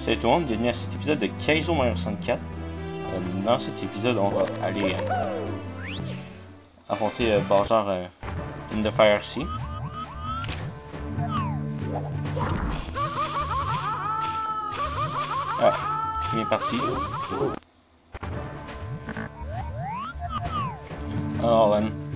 Salut tout le monde, bienvenue à cet épisode de Kaizo Mario 64. Dans cet épisode, on va aller affronter Bowser in the Fire Sea. Ah, bien parti. Alors,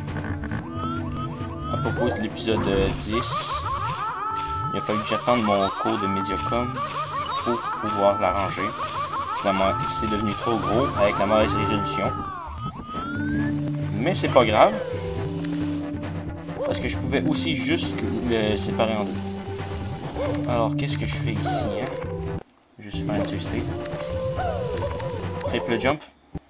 à propos de l'épisode 10, il a fallu que j'attende mon cours de Mediacom pour pouvoir l'arranger. Finalement, c'est devenu trop gros avec la mauvaise résolution. Mais c'est pas grave. Parce que je pouvais aussi juste le séparer en deux. Alors, qu'est-ce que je fais ici, hein? Juste faire un save state. Triple jump.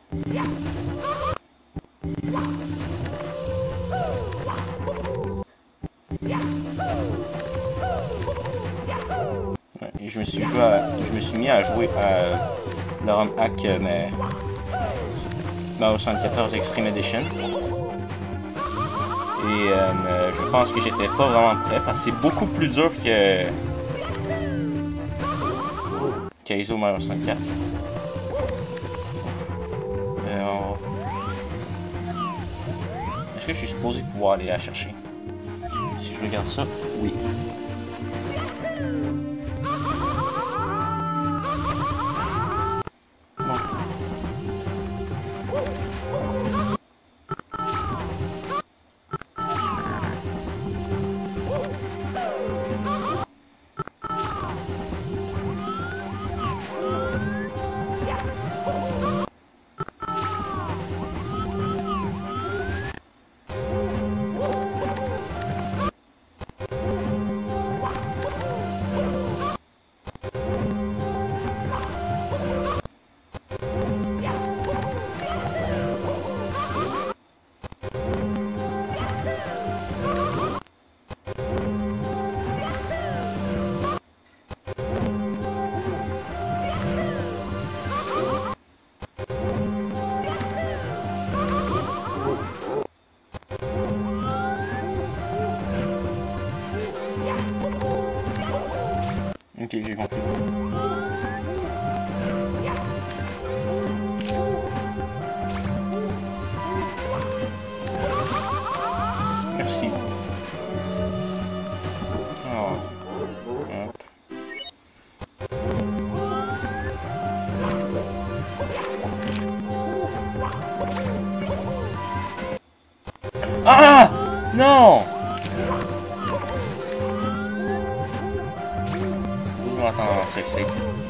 Et je me suis mis à jouer à le ROM hack mais Mario 74 Extreme Edition. Et je pense que j'étais pas vraiment prêt parce que c'est beaucoup plus dur que Kaizo Mario 64. Est-ce que je suis supposé pouvoir aller la chercher? Si je regarde ça, oui. Ok, j'ai compris. Merci. Oh. Hop. Ah! Non! Attends, c'est.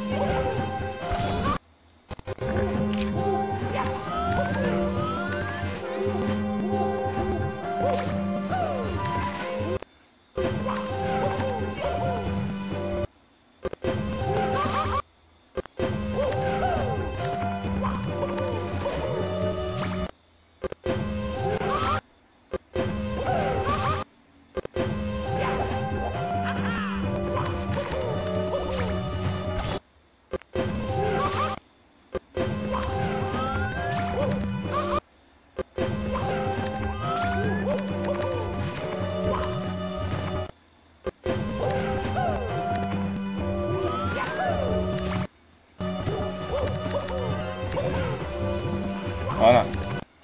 Voilà.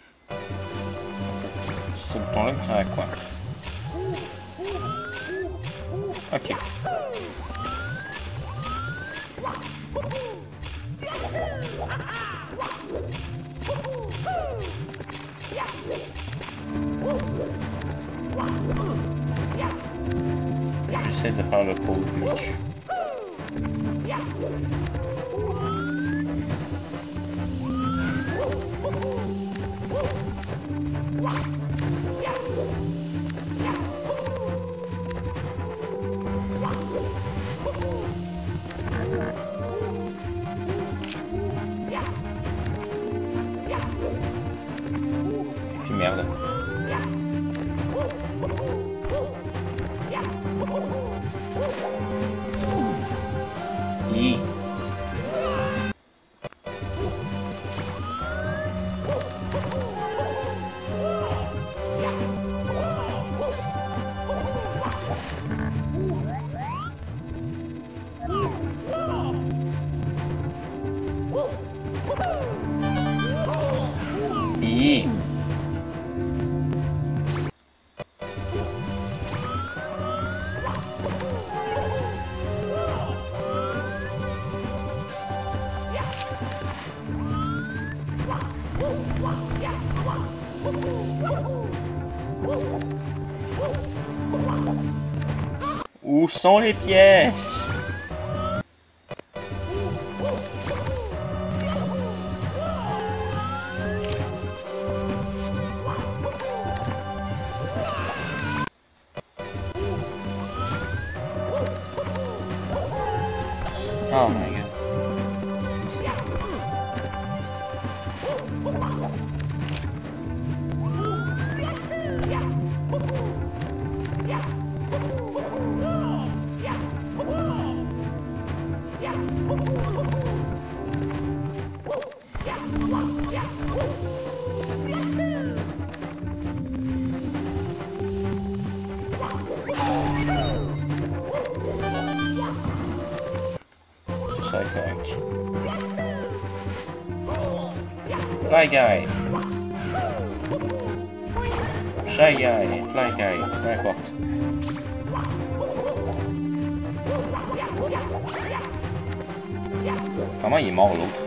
Ce bouton-là, il sert à quoi? Ok. J'essaie de faire le pole glitch. Puis merde. Hi. Yeah. Où sont les pièces? Oh my god. Fly guy. Shy guy, fly guy, peu importe. Comment il est mort l'autre?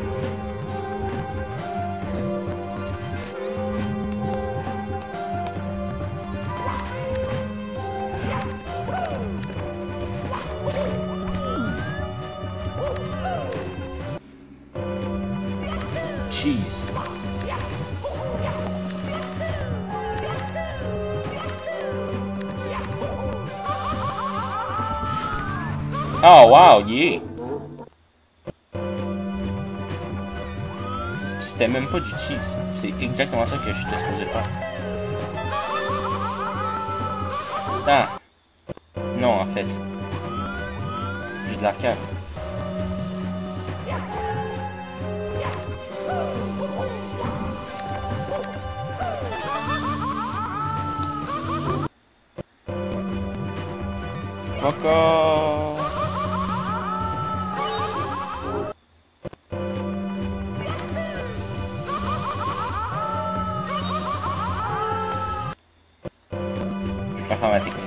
Cheese. Oh wow, yeah! C'était même pas du cheese. C'est exactement ça que j'étais supposé faire. Ah! Non, en fait. J'ai de l'arcade. Fuck off! Je préfère ma technique.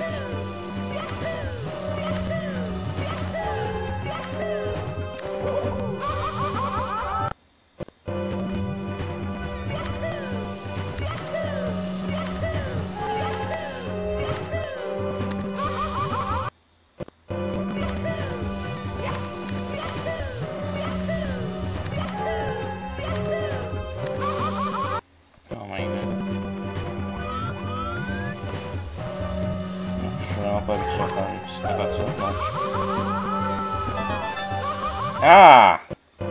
Pas habitué à faire ça, donc. Ah!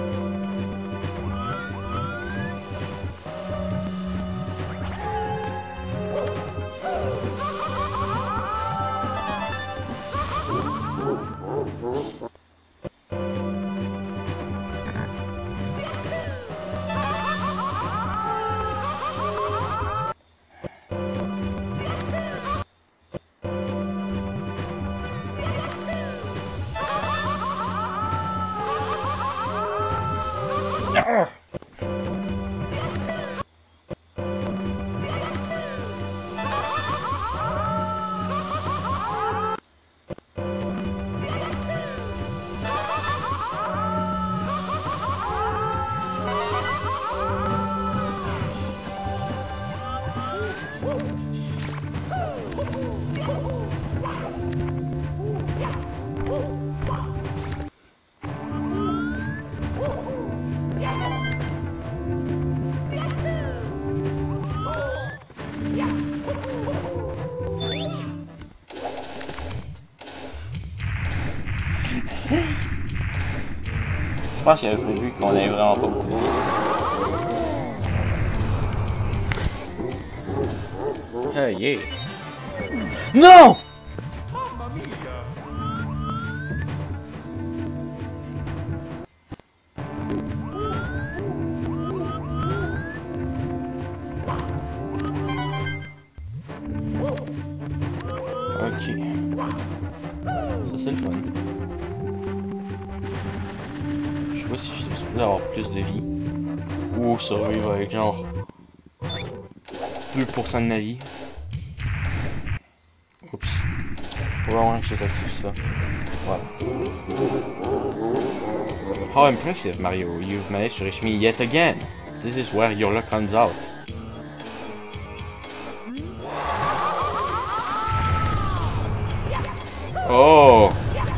Je pense qu'il avait prévu qu'on avait vraiment pas beaucoup. Yeah. Non! Ok. Ça c'est le fun. Je sais pas si je suis supposé avoir plus de vie. Ou survivre avec genre 2% de ma vie. Oups. Ouais, je désactive ça. Voilà. How impressive, Mario. You've managed to reach me yet again. This is where your luck runs out. Oh!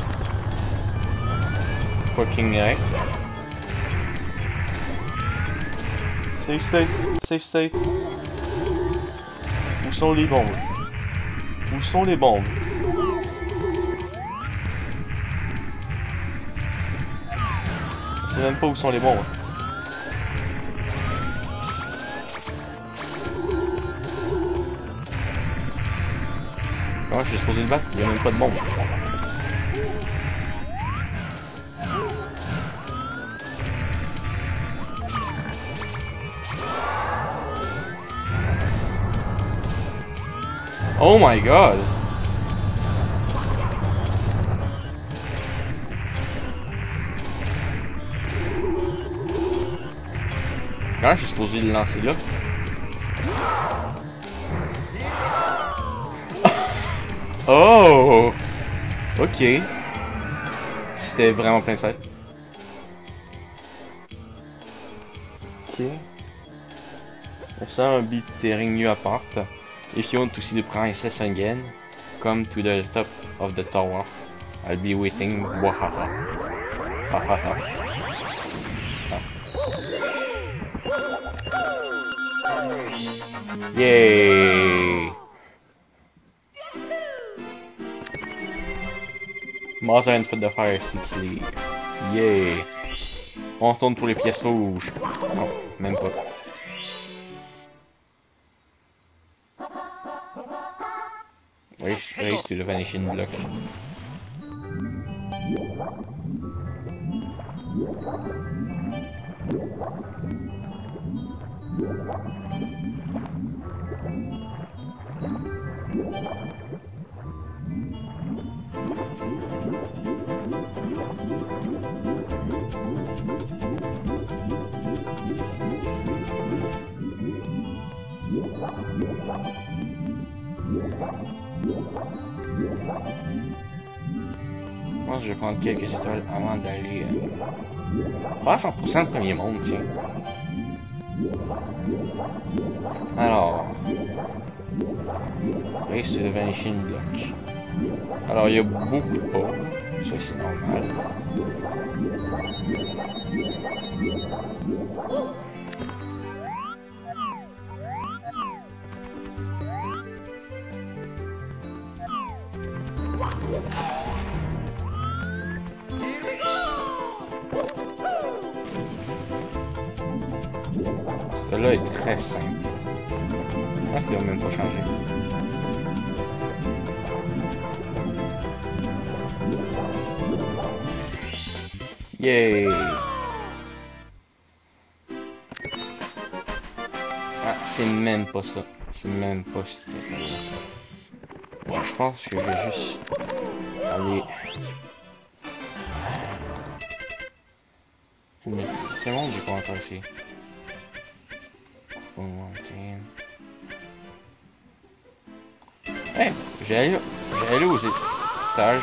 Fucking heck. Safe state. Safe state. Où sont les bombes? Où sont les bombes? Je sais même pas où sont les bombes. Comment je suis supposé le battre? Il n'y a même pas de bombe. Oh my god! Comment je suis supposé le lancer là? Oh! Ok. C'était vraiment plein de fêtes. Ok. Ça, un beat tearing you apart. If you want to see the princess again, come to the top of the tower. I'll be waiting. Wahaha. Hahaha. Yay! Mother and the fire secretly. Yay! On retourne pour les pièces rouges. Non, même pas. Race to the vanishing block. Je pense que je vais prendre quelques étoiles avant d'aller faire 100% le premier monde, tiens. Alors, Race to the Vanishing Block. Alors, il y a beaucoup de pas. Ça, c'est normal. Celle-là est très simple. Je pense qu'il va même pas changer. Yay! Ah, c'est même pas ça. C'est même pas ça. Ouais, je pense que je vais juste aller... Quel monde j'ai pas encore essayé? Hey, j'ai allé aux étages.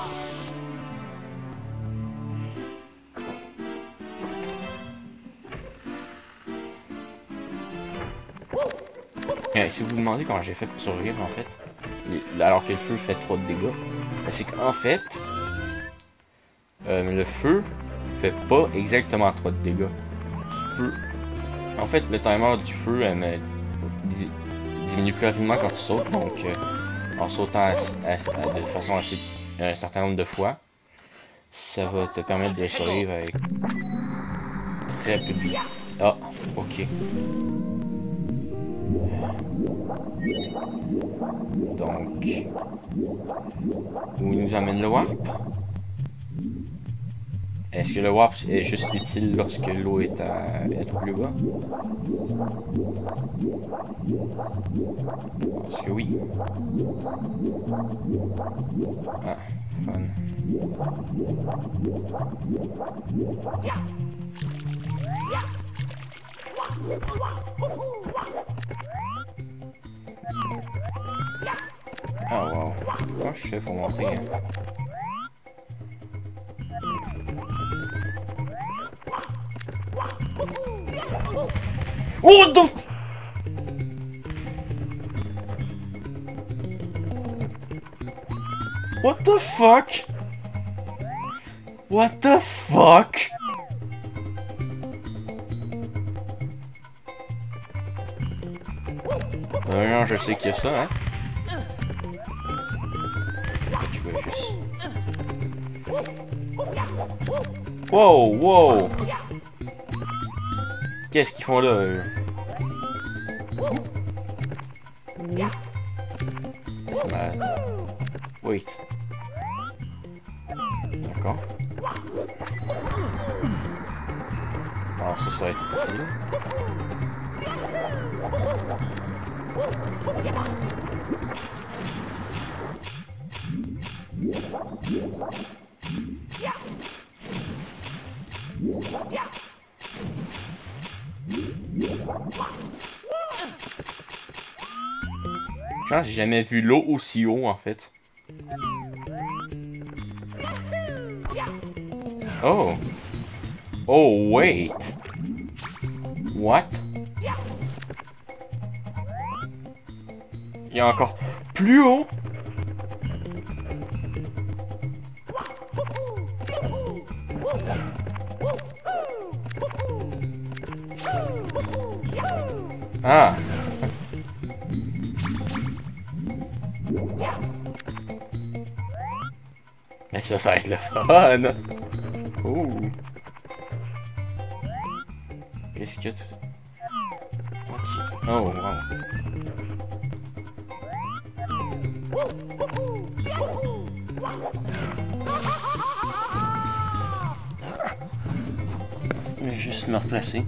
Si vous vous demandez comment j'ai fait pour survivre, en fait, alors que le feu fait trop de dégâts, c'est qu'en fait, le feu fait pas exactement trop de dégâts. Tu peux... En fait, le timer du feu diminue plus rapidement quand tu sautes, donc en sautant de façon assez un certain nombre de fois, ça va te permettre de survivre avec très peu de vie. Ah, ok. Donc, où il nous amène le warp? Est-ce que le warp est juste utile lorsque l'eau est au plus bas? Parce que oui. Ah, fun. Ah wow. Comment je fais pour monter, hein? What the f... What the fuck? What the fuck? Non, je sais qu'il y a ça, hein? Je vais juste... Wow, wow! Qu'est-ce qu'ils font là, eux? C'est malade. Wait. D'accord. Alors ça va être utile. Genre, j'ai jamais vu l'eau aussi haut, en fait. Oh. Oh, wait. What? Il y a encore plus haut? Ah. Mais ça va être le fun. Oh. Qu'est-ce qu'il y a tout... Ok. Oh, wow. Je vais juste me replacer.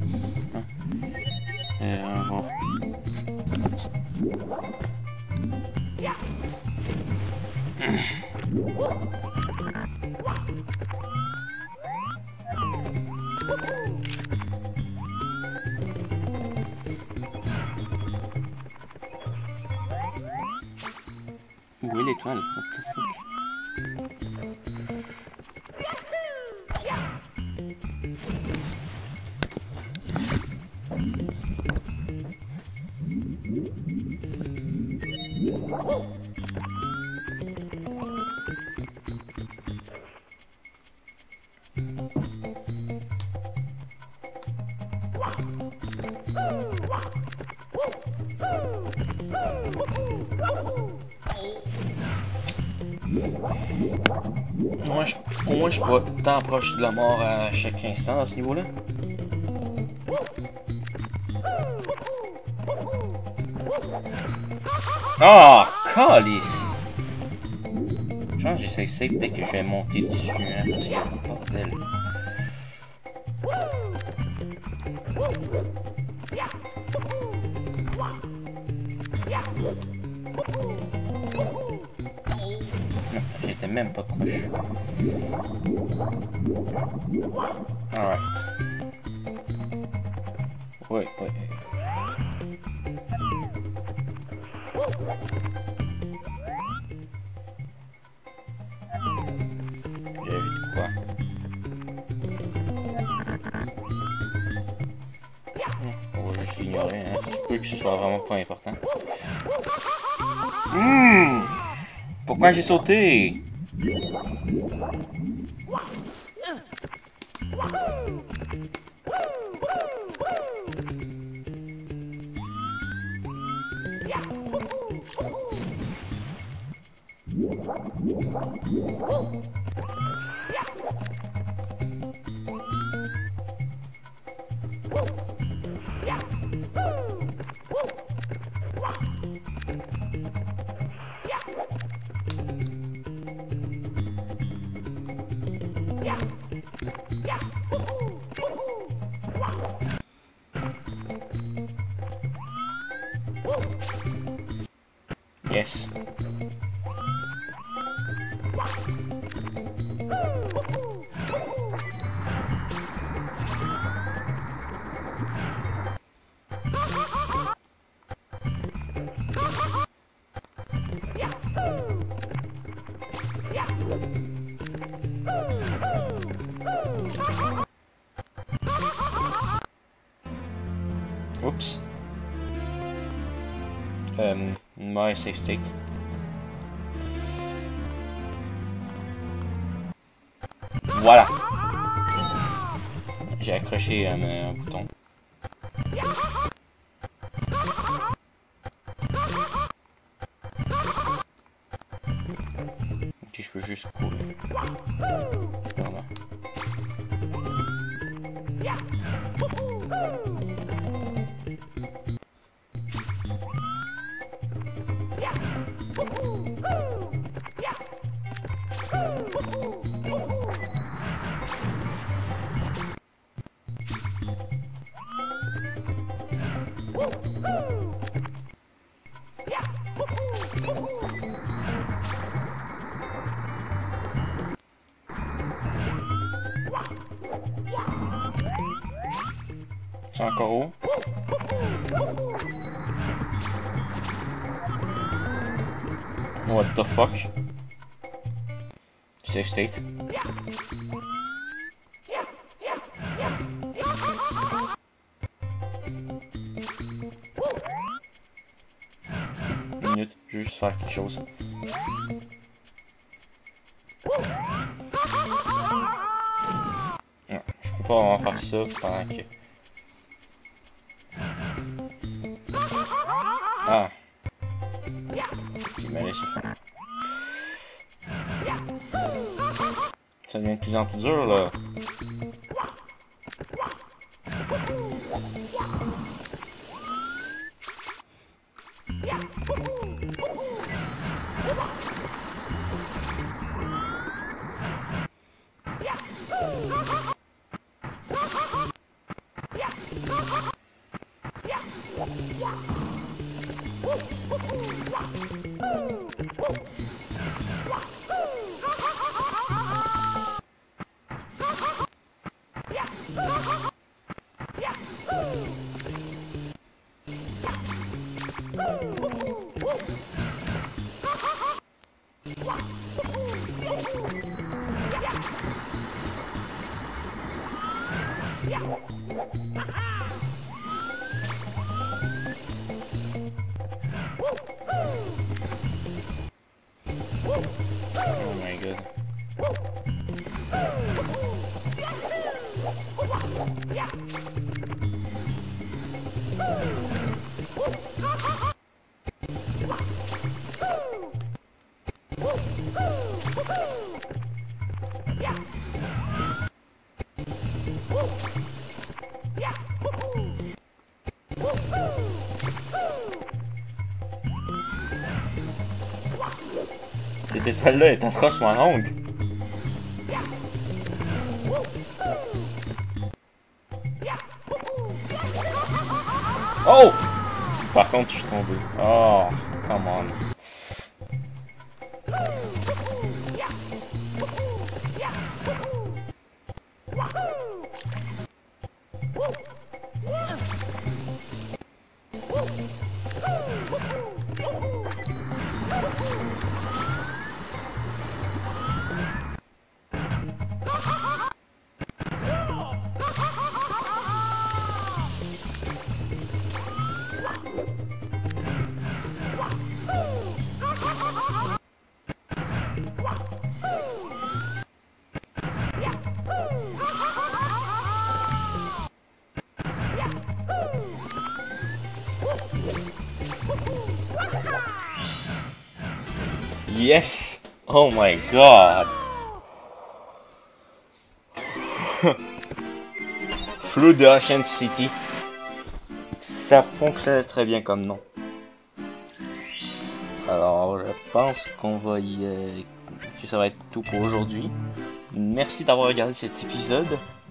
Et on va... Où est l'étoile? What the fuck? Au moins, je suis pas tant proche de la mort à chaque instant à ce niveau-là. Ah, calice! Je pense que j'essaie safe dès que je vais monter dessus, hein, parce que bordel. Non, j'étais même pas proche. Alright. Oui, oui. J'ai vu de quoi? On va juste l'ignorer, hein. Je peux que ce soit vraiment pas important. Pourquoi j'ai sauté? Yes. Oups. My save state. Voilà. J'ai accroché un bouton. Ok, je peux juste courir. Voilà. C'est encore haut. What the fuck? Safe state. Une minute, je vais juste faire quelque chose. Non, je peux pas vraiment faire ça pendant que... Ah. Il m'a laissé faire. Ça devient de plus en plus dur là. Oh my god. Cette étoile-là est atrocement longue. Oh! Par contre, je suis tombé. Oh, come on. Yes! Oh my god! Flou de Ocean City. Ça fonctionne très bien comme nom. Alors, je pense qu'on va que ça va être tout pour aujourd'hui. Merci d'avoir regardé cet épisode.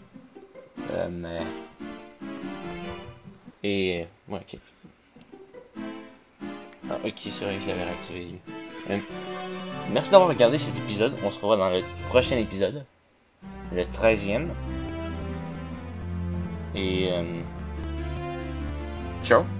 Ouais, ok. Ah, ok, c'est vrai que je l'avais réactivé. Merci d'avoir regardé cet épisode. On se revoit dans le prochain épisode. Le 13e. Et... ciao!